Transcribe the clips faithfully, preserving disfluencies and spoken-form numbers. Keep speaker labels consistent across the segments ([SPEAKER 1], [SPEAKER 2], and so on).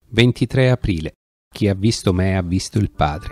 [SPEAKER 1] ventitré aprile. Chi ha visto me ha visto il Padre.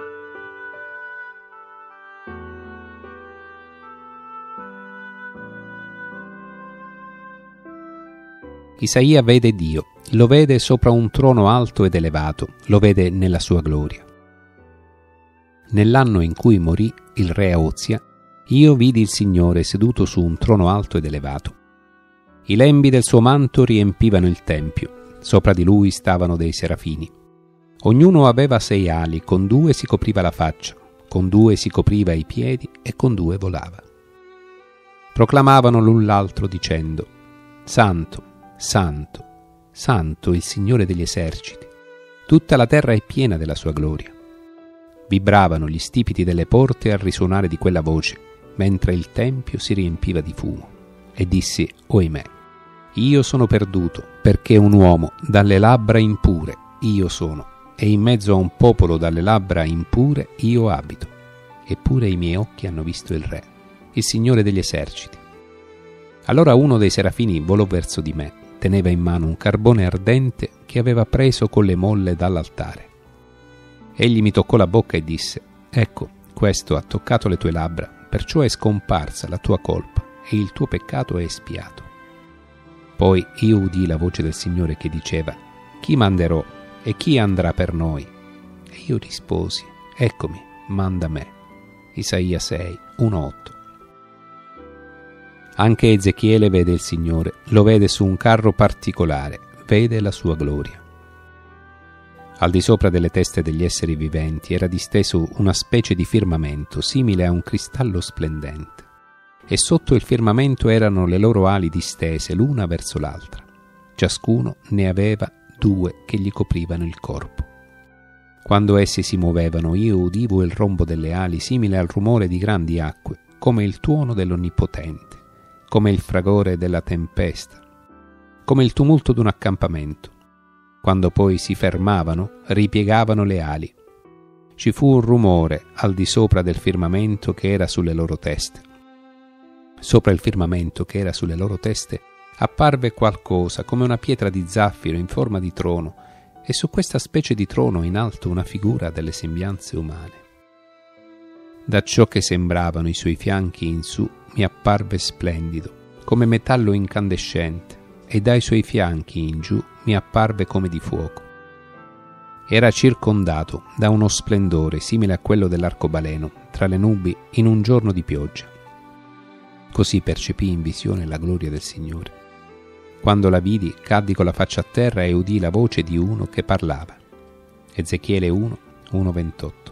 [SPEAKER 1] Isaia vede Dio, lo vede sopra un trono alto ed elevato, lo vede nella sua gloria. Nell'anno in cui morì il re Ozia, io vidi il Signore seduto su un trono alto ed elevato. I lembi del suo manto riempivano il tempio, sopra di lui stavano dei serafini. Ognuno aveva sei ali, con due si copriva la faccia, con due si copriva i piedi e con due volava. Proclamavano l'un l'altro dicendo: Santo, Santo, Santo il Signore degli eserciti, tutta la terra è piena della sua gloria. Vibravano gli stipiti delle porte al risuonare di quella voce, mentre il tempio si riempiva di fumo. E dissi: Oimè, io sono perduto, perché un uomo dalle labbra impure io sono, e in mezzo a un popolo dalle labbra impure io abito. Eppure i miei occhi hanno visto il Re, il Signore degli eserciti. Allora uno dei serafini volò verso di me, teneva in mano un carbone ardente che aveva preso con le molle dall'altare. Egli mi toccò la bocca e disse: Ecco, questo ha toccato le tue labbra, perciò è scomparsa la tua colpa e il tuo peccato è espiato. Poi io udii la voce del Signore che diceva: Chi manderò e chi andrà per noi? E io risposi: Eccomi, manda me. Isaia sei, uno otto. Anche Ezechiele vede il Signore, lo vede su un carro particolare, vede la sua gloria. Al di sopra delle teste degli esseri viventi era disteso una specie di firmamento simile a un cristallo splendente, e sotto il firmamento erano le loro ali distese l'una verso l'altra. Ciascuno ne aveva due che gli coprivano il corpo. Quando essi si muovevano, io udivo il rombo delle ali simile al rumore di grandi acque, come il tuono dell'Onnipotente, come il fragore della tempesta, come il tumulto d'un accampamento. Quando poi si fermavano, ripiegavano le ali. Ci fu un rumore al di sopra del firmamento che era sulle loro teste. Sopra il firmamento che era sulle loro teste apparve qualcosa come una pietra di zaffiro in forma di trono, e su questa specie di trono in alto una figura delle sembianze umane. Da ciò che sembravano i suoi fianchi in su mi apparve splendido, come metallo incandescente, e dai suoi fianchi in giù mi apparve come di fuoco. Era circondato da uno splendore simile a quello dell'arcobaleno tra le nubi in un giorno di pioggia. Così percepii in visione la gloria del Signore. Quando la vidi, caddi con la faccia a terra e udii la voce di uno che parlava. Ezechiele uno, uno ventotto.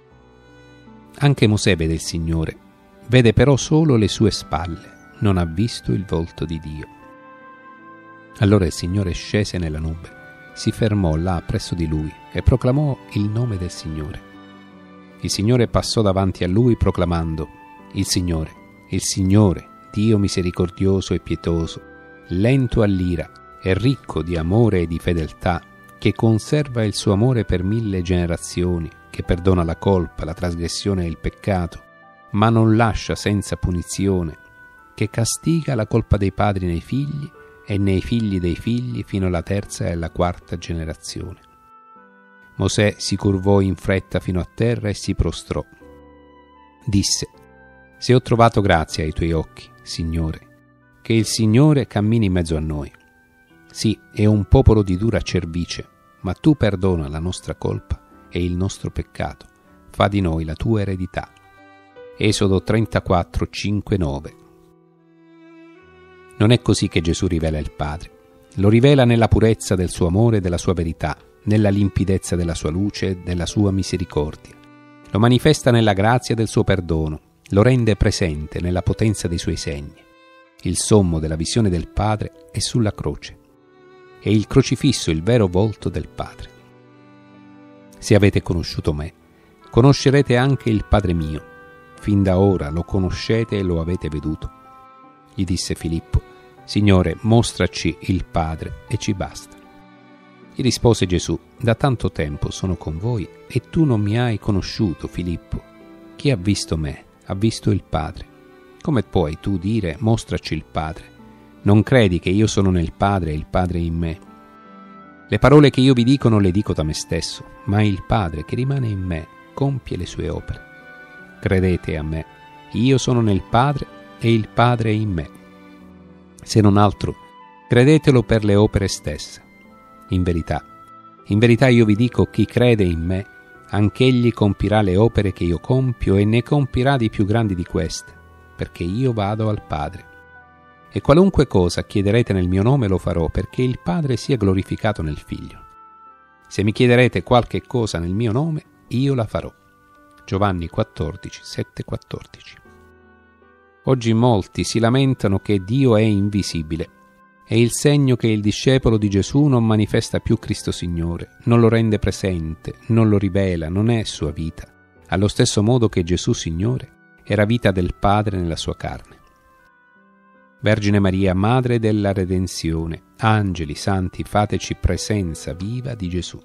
[SPEAKER 1] Anche Mosè vede il Signore, vede però solo le sue spalle, non ha visto il volto di Dio. Allora il Signore scese nella nube, si fermò là presso di lui e proclamò il nome del Signore. Il Signore passò davanti a lui proclamando: Il Signore, il Signore, Dio misericordioso e pietoso, lento all'ira e ricco di amore e di fedeltà, che conserva il suo amore per mille generazioni, che perdona la colpa, la trasgressione e il peccato, ma non lascia senza punizione, che castiga la colpa dei padri nei figli e nei figli dei figli fino alla terza e alla quarta generazione. Mosè si curvò in fretta fino a terra e si prostrò. Disse: Se ho trovato grazia ai tuoi occhi, Signore, che il Signore cammini in mezzo a noi. Sì, è un popolo di dura cervice, ma tu perdona la nostra colpa e il nostro peccato, fa di noi la tua eredità. Esodo trentaquattro, cinque, nove. Non è così che Gesù rivela il Padre. Lo rivela nella purezza del suo amore e della sua verità, nella limpidezza della sua luce e della sua misericordia. Lo manifesta nella grazia del suo perdono, lo rende presente nella potenza dei suoi segni. Il sommo della visione del Padre è sulla croce. È il crocifisso il vero volto del Padre. Se avete conosciuto me, conoscerete anche il Padre mio. Fin da ora lo conoscete e lo avete veduto. Gli disse Filippo: Signore, mostraci il Padre e ci basta. Gli rispose Gesù: Da tanto tempo sono con voi e tu non mi hai conosciuto, Filippo. Chi ha visto me ha visto il Padre. Come puoi tu dire: mostraci il Padre? Non credi che io sono nel Padre e il Padre in me? Le parole che io vi dico non le dico da me stesso, ma il Padre che rimane in me compie le sue opere. Credete a me, io sono nel Padre e il Padre è in me. Se non altro, credetelo per le opere stesse. In verità, in verità io vi dico, chi crede in me, anch'egli compirà le opere che io compio e ne compirà di più grandi di queste, perché io vado al Padre. E qualunque cosa chiederete nel mio nome lo farò, perché il Padre sia glorificato nel Figlio. Se mi chiederete qualche cosa nel mio nome, io la farò. Giovanni quattordici, sette quattordici. Oggi molti si lamentano che Dio è invisibile. È il segno che il discepolo di Gesù non manifesta più Cristo Signore, non lo rende presente, non lo rivela, non è sua vita, allo stesso modo che Gesù Signore era vita del Padre nella sua carne. Vergine Maria, Madre della Redenzione, angeli, santi, fateci presenza viva di Gesù.